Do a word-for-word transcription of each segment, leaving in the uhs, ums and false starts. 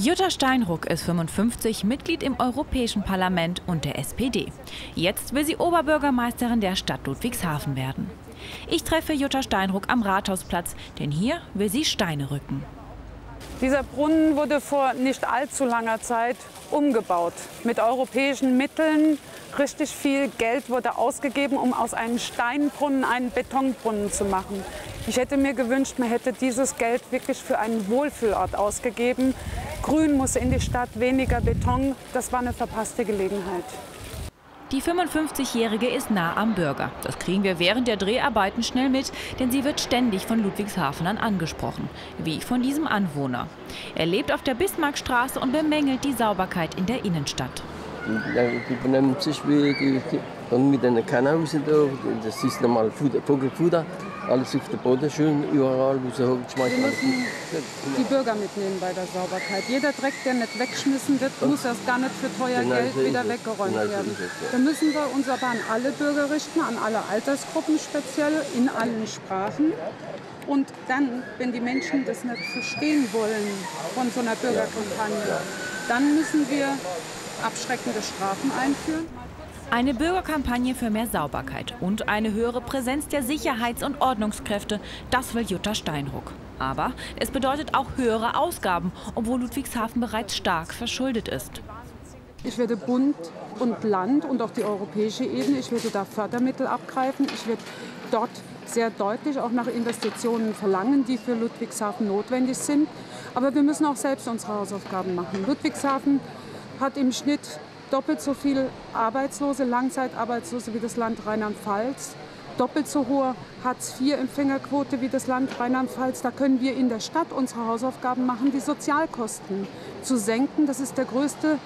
Jutta Steinruck ist fünfundfünfzig, Mitglied im Europäischen Parlament und der S P D. Jetzt will sie Oberbürgermeisterin der Stadt Ludwigshafen werden. Ich treffe Jutta Steinruck am Rathausplatz, denn hier will sie Steine rücken. Dieser Brunnen wurde vor nicht allzu langer Zeit umgebaut. Mit europäischen Mitteln. Richtig viel Geld wurde ausgegeben, um aus einem Steinbrunnen einen Betonbrunnen zu machen. Ich hätte mir gewünscht, man hätte dieses Geld wirklich für einen Wohlfühlort ausgegeben. Grün muss in die Stadt, weniger Beton. Das war eine verpasste Gelegenheit. Die fünfundfünfzigjährige ist nah am Bürger. Das kriegen wir während der Dreharbeiten schnell mit, denn sie wird ständig von Ludwigshafenern angesprochen, wie von diesem Anwohner. Er lebt auf der Bismarckstraße und bemängelt die Sauberkeit in der Innenstadt. Die benehmen sich wie die, und mit den Kanausen da, das ist normal Vogelfutter, alles auf dem Boden schön, überall, wo sie hochschmeißen. Wir müssen die Bürger mitnehmen bei der Sauberkeit. Jeder Dreck, der nicht weggeschmissen wird, muss erst gar nicht für teuer genau Geld so wieder weggeräumt genau werden. So es, ja. Da müssen wir uns aber an alle Bürger richten, an alle Altersgruppen speziell, in allen Sprachen. Und dann, wenn die Menschen das nicht verstehen wollen von so einer Bürgerkampagne, dann müssen wir abschreckende Strafen einführen. Eine Bürgerkampagne für mehr Sauberkeit und eine höhere Präsenz der Sicherheits- und Ordnungskräfte, das will Jutta Steinruck. Aber es bedeutet auch höhere Ausgaben, obwohl Ludwigshafen bereits stark verschuldet ist. Ich werde Bund und Land und auch die europäische Ebene, ich werde da Fördermittel abgreifen. Ich werde dort sehr deutlich auch nach Investitionen verlangen, die für Ludwigshafen notwendig sind. Aber wir müssen auch selbst unsere Hausaufgaben machen. Ludwigshafen hat im Schnitt doppelt so viele Arbeitslose, Langzeitarbeitslose wie das Land Rheinland-Pfalz. Doppelt so hohe Hartz vier Empfängerquote wie das Land Rheinland-Pfalz. Da können wir in der Stadt unsere Hausaufgaben machen, die Sozialkosten zu senken. Das ist der größte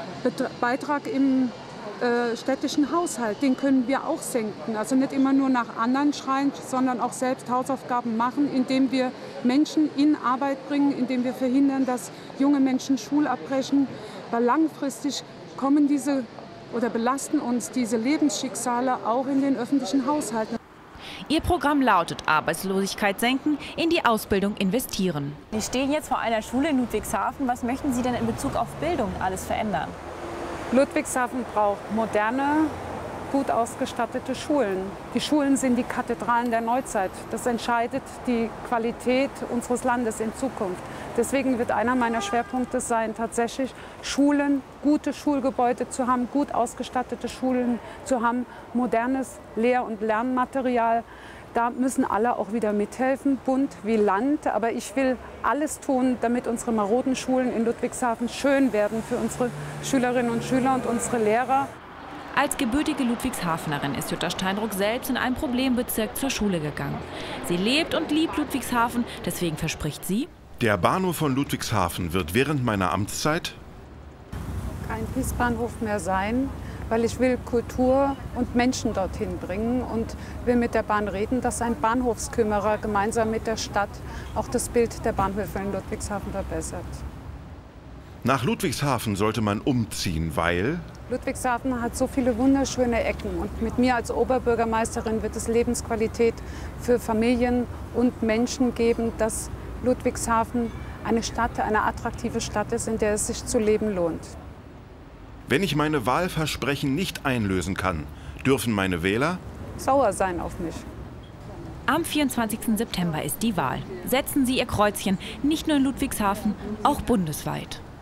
Beitrag im äh, städtischen Haushalt. Den können wir auch senken. Also nicht immer nur nach anderen schreien, sondern auch selbst Hausaufgaben machen, indem wir Menschen in Arbeit bringen, indem wir verhindern, dass junge Menschen Schule abbrechen. Weil langfristig kommen diese oder belasten uns diese Lebensschicksale auch in den öffentlichen Haushalten. Ihr Programm lautet Arbeitslosigkeit senken, in die Ausbildung investieren. Sie stehen jetzt vor einer Schule in Ludwigshafen. Was möchten Sie denn in Bezug auf Bildung alles verändern? Ludwigshafen braucht moderne, gut ausgestattete Schulen. Die Schulen sind die Kathedralen der Neuzeit. Das entscheidet die Qualität unseres Landes in Zukunft. Deswegen wird einer meiner Schwerpunkte sein, tatsächlich Schulen, gute Schulgebäude zu haben, gut ausgestattete Schulen zu haben, modernes Lehr- und Lernmaterial. Da müssen alle auch wieder mithelfen, Bund wie Land. Aber ich will alles tun, damit unsere maroden Schulen in Ludwigshafen schön werden für unsere Schülerinnen und Schüler und unsere Lehrer. Als gebürtige Ludwigshafenerin ist Jutta Steinruck selbst in einem Problembezirk zur Schule gegangen. Sie lebt und liebt Ludwigshafen, deswegen verspricht sie: Der Bahnhof von Ludwigshafen wird während meiner Amtszeit kein Kiesbahnhof mehr sein, weil ich will Kultur und Menschen dorthin bringen und will mit der Bahn reden, dass ein Bahnhofskümmerer gemeinsam mit der Stadt auch das Bild der Bahnhöfe in Ludwigshafen verbessert. Nach Ludwigshafen sollte man umziehen, weil Ludwigshafen hat so viele wunderschöne Ecken und mit mir als Oberbürgermeisterin wird es Lebensqualität für Familien und Menschen geben, dass Ludwigshafen eine Stadt, eine attraktive Stadt ist, in der es sich zu leben lohnt. Wenn ich meine Wahlversprechen nicht einlösen kann, dürfen meine Wähler sauer sein auf mich. Am vierundzwanzigsten September ist die Wahl. Setzen Sie Ihr Kreuzchen, nicht nur in Ludwigshafen, auch bundesweit.